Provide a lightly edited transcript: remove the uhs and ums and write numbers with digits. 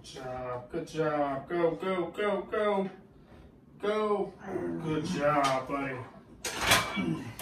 job. Good job. Go, go, go, go. Go. Good job, buddy.